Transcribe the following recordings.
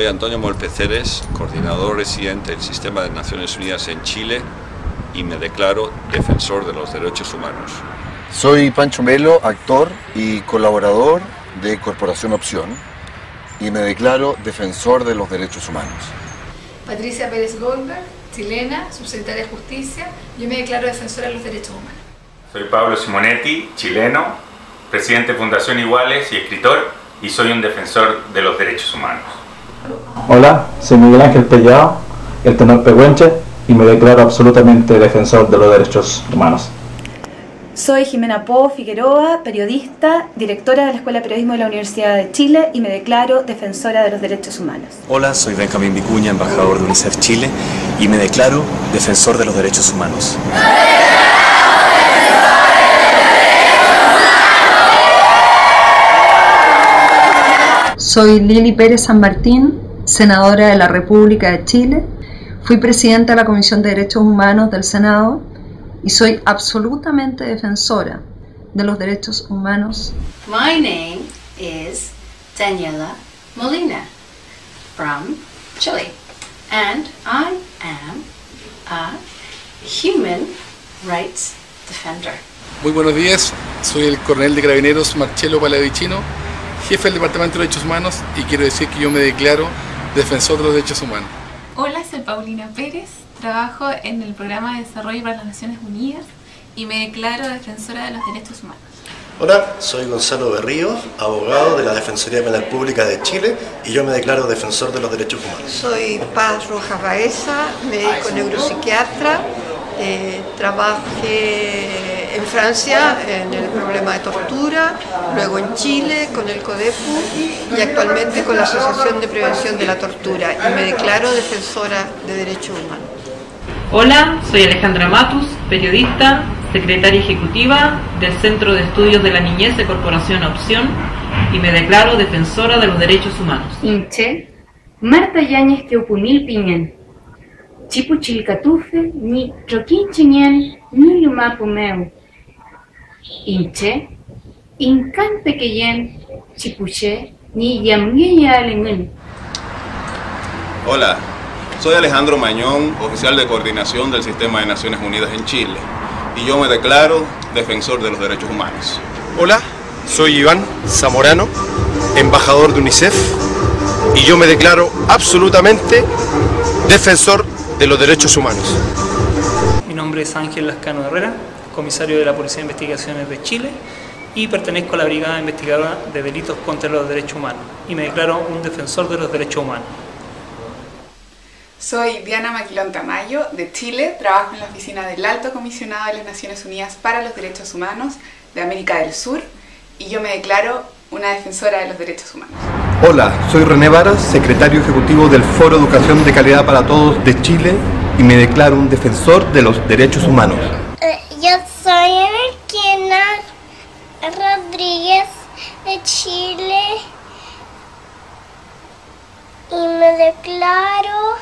Soy Antonio Molpeceres, coordinador residente del Sistema de Naciones Unidas en Chile y me declaro defensor de los derechos humanos. Soy Pancho Melo, actor y colaborador de Corporación Opción y me declaro defensor de los derechos humanos. Patricia Pérez Goldberg, chilena, subsecretaria de Justicia, yo me declaro defensora de los derechos humanos. Soy Pablo Simonetti, chileno, presidente de Fundación Iguales y escritor, y soy un defensor de los derechos humanos. Hola, soy Miguel Ángel Pellao, el tenor pehuenche, y me declaro absolutamente defensor de los derechos humanos. Soy Jimena Po Figueroa, periodista, directora de la Escuela de Periodismo de la Universidad de Chile y me declaro defensora de los derechos humanos. Hola, soy Benjamín Vicuña, embajador de UNICEF Chile y me declaro defensor de los derechos humanos. Soy Lili Pérez San Martín, senadora de la República de Chile. Fui presidenta de la Comisión de Derechos Humanos del Senado y soy absolutamente defensora de los derechos humanos. My name is Daniela Molina from Chile and I am a human rights defender. Muy buenos días, soy el coronel de Carabineros Marcelo Palavicino, jefe del Departamento de Derechos Humanos y quiero decir que yo me declaro defensor de los derechos humanos. Hola, soy Paulina Pérez, trabajo en el Programa de Desarrollo para las Naciones Unidas y me declaro defensora de los derechos humanos. Hola, soy Gonzalo Berrío, abogado de la Defensoría Penal Pública de Chile y yo me declaro defensor de los derechos humanos. Soy Paz Rojas Baeza, médico neuropsiquiatra, trabajé en Francia en el problema de tortura, luego en Chile con el CODEPU y actualmente con la Asociación de Prevención de la Tortura y me declaro defensora de derechos humanos. Hola, soy Alejandra Matus, periodista, secretaria ejecutiva del Centro de Estudios de la Niñez de Corporación Opción y me declaro defensora de los derechos humanos. Inche, Marta Yáñez Teopunil Piñen, Chipuchilcatufe, ni Troquincheñan, ni Lumapumeu. Inche, Incan Pequeyen, Chipuche, ni Yamgueya Alengun. Hola, soy Alejandro Mañón, oficial de coordinación del Sistema de Naciones Unidas en Chile, y yo me declaro defensor de los derechos humanos. Hola, soy Iván Zamorano, embajador de UNICEF, y yo me declaro absolutamente defensor de los derechos humanos. Mi nombre es Ángel Lascano Herrera, comisario de la Policía de Investigaciones de Chile, y pertenezco a la Brigada Investigadora de Delitos contra los Derechos Humanos, y me declaro un defensor de los derechos humanos. Soy Diana Maquilón Tamayo, de Chile, trabajo en la oficina del Alto Comisionado de las Naciones Unidas para los Derechos Humanos de América del Sur y yo me declaro una defensora de los derechos humanos. Hola, soy René Varas, secretario ejecutivo del Foro Educación de Calidad para Todos de Chile y me declaro un defensor de los derechos humanos. Yo soy Enriquena Rodríguez de Chile y me declaro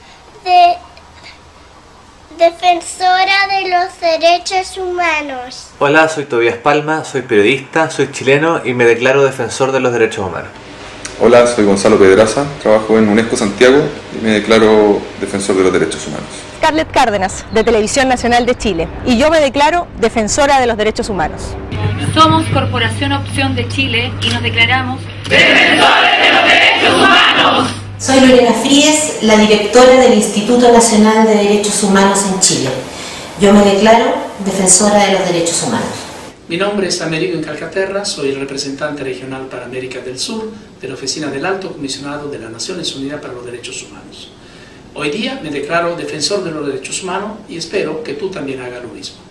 defensora de los derechos humanos. Hola, soy Tobías Palma, soy periodista, soy chileno y me declaro defensor de los derechos humanos. Hola, soy Gonzalo Pedraza, trabajo en UNESCO Santiago y me declaro defensor de los derechos humanos. Scarlett Cárdenas, de Televisión Nacional de Chile, y yo me declaro defensora de los derechos humanos. Somos Corporación Opción de Chile y nos declaramos defensores de los derechos humanos. Soy Lorena Fríes, la directora del Instituto Nacional de Derechos Humanos en Chile. Yo me declaro defensora de los derechos humanos. Mi nombre es Américo Encalcaterra, soy el representante regional para América del Sur de la Oficina del Alto Comisionado de las Naciones Unidas para los Derechos Humanos. Hoy día me declaro defensor de los derechos humanos y espero que tú también hagas lo mismo.